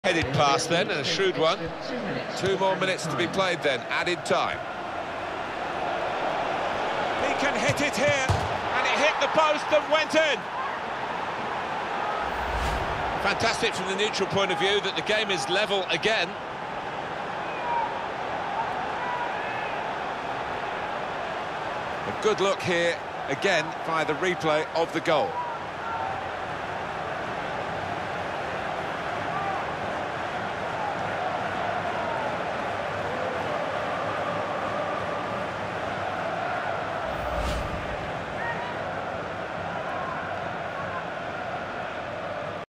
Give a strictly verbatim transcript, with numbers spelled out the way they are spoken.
Headed pass then, and a shrewd one. Two more minutes to be played then, added time. He can hit it here, and it hit the post and went in. Fantastic from the neutral point of view that the game is level again. A good look here, again, via the replay of the goal.